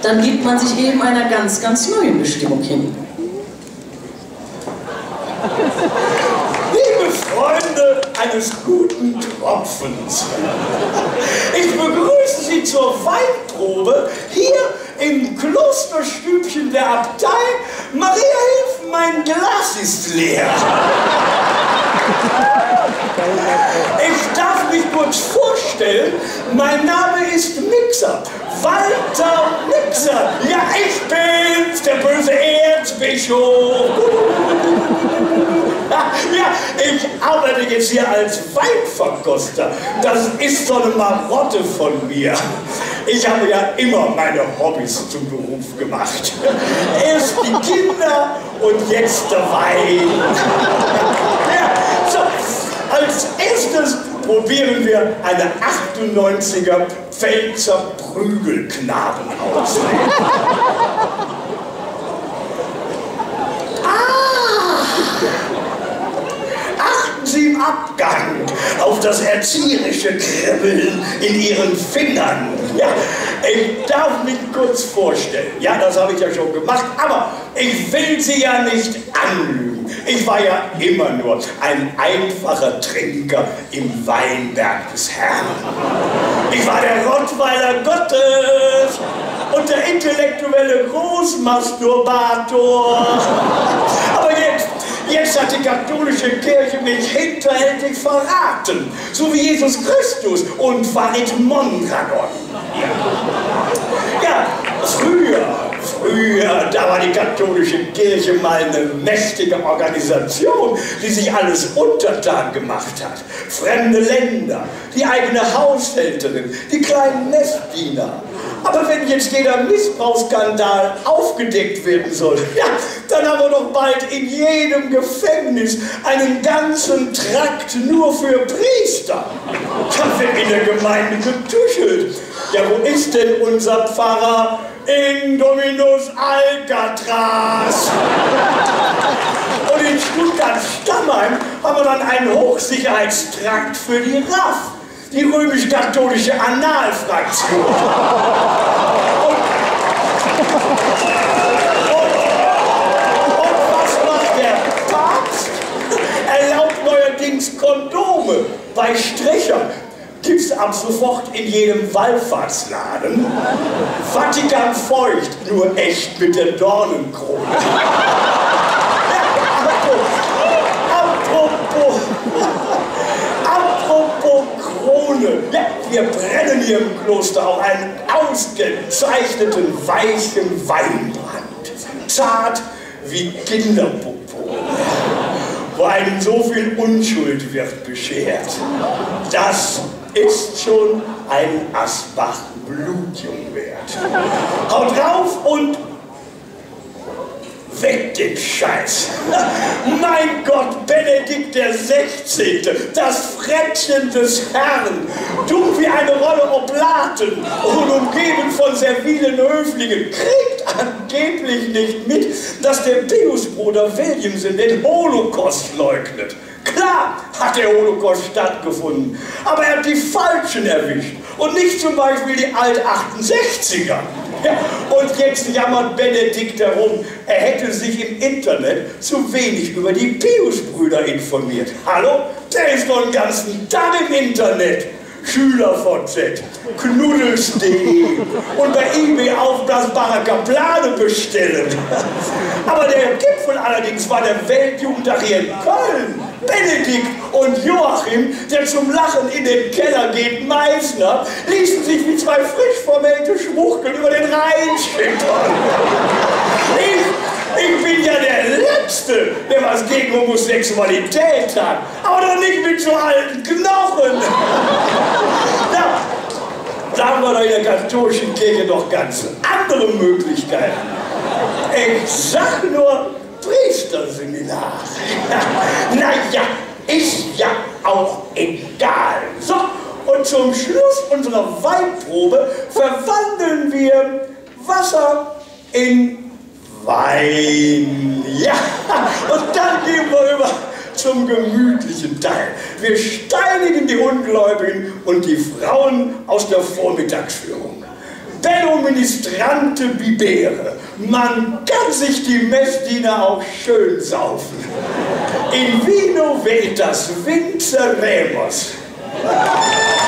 dann gibt man sich eben einer ganz, ganz neuen Bestimmung hin. Liebe Freunde eines guten Tropfens, ich begrüße Sie zur Weinprobe hier im Klosterstübchen der Abtei. Maria, hilf, mein Glas ist leer. Ich darf mich kurz vorstellen, mein Name ist Mixa, Walter Mixa. Ja, ich bin's, der böse Erzbischof. Ja, ich arbeite jetzt hier als Weinverkoster. Das ist so eine Marotte von mir. Ich habe ja immer meine Hobbys zum Beruf gemacht. Erst die Kinder und jetzt der Wein. Ja, so, als erstes probieren wir eine 98er Pfälzer Prügelknaben aus. Sie im Abgang auf das erzieherische Kribbeln in Ihren Fingern. Ja, ich darf mich kurz vorstellen. Ja, das habe ich ja schon gemacht, aber ich will Sie ja nicht anlügen. Ich war ja immer nur ein einfacher Trinker im Weinberg des Herrn. Ich war der Rottweiler Gottes und der intellektuelle Großmasturbator. Aber jetzt hat die katholische Kirche mich hinterhältig verraten, so wie Jesus Christus und Farid Mondragon. Ja, früher, da war die katholische Kirche mal eine mächtige Organisation, die sich alles untertan gemacht hat. Fremde Länder, die eigene Haushälterin, die kleinen Nestdiener. Aber wenn jetzt jeder Missbrauchsskandal aufgedeckt werden soll, ja, dann haben wir doch bald in jedem Gefängnis einen ganzen Trakt nur für Priester. Da wird in der Gemeinde getuschelt. Ja, wo ist denn unser Pfarrer in Dominus Alcatraz? Und in Stuttgart-Stammheim haben wir dann einen Hochsicherheitstrakt für die RAF. Die römisch-katholische Analfraktion. Und was macht der Papst? Erlaubt neuerdings Kondome. Bei Strichern gibt's ab sofort in jedem Wallfahrtsladen. Vatikan feucht, nur echt mit der Dornenkrone. Apropos Krone. Ja, wir brennen hier im Kloster auch einen ausgezeichneten weichen Weinbrand. Zart wie Kinderpopo, wo einem so viel Unschuld wird beschert. Das ist schon ein Asbach Blutjung wert. Haut drauf und weg den Scheiß! Mein Gott, Benedikt der 16., das Frettchen des Herrn, dumm wie eine Rolle Oblaten und umgeben von servilen Höflingen, kriegt angeblich nicht mit, dass der Piusbruder Williamson den Holocaust leugnet. Klar hat der Holocaust stattgefunden, aber er hat die Falschen erwischt und nicht zum Beispiel die Alt-68er. Ja, und jetzt jammert Benedikt herum, er hätte sich im Internet zu wenig über die Piusbrüder informiert. Hallo? Der ist doch den ganzen Tag im Internet. SchülerVZ, Knuddels.de und bei eBay aufblasbare Kaplane bestellen. Aber der Gipfel allerdings war der Weltjugendtag hier in Köln. Benedikt und Joachim, der zum Lachen in den Keller geht, Meißner, ließen sich wie zwei frisch vermählte Schmuchkeln über den Rhein schippern. Ich bin ja der Letzte, der was gegen Homosexualität hat, aber doch nicht mit so alten Knochen. Na, da haben wir doch in der katholischen Kirche doch ganz andere Möglichkeiten. Ich sag nur Priesterseminar. Naja, ist ja auch egal. So, und zum Schluss unserer Weinprobe verwandeln wir Wasser in Wein. Ja, und dann gehen wir über zum gemütlichen Teil. Wir steinigen die Ungläubigen und die Frauen aus der Vormittagsführung. bello ministrante bibere. Man kann sich die Messdiener auch schön saufen. In vino vetas vinceremus.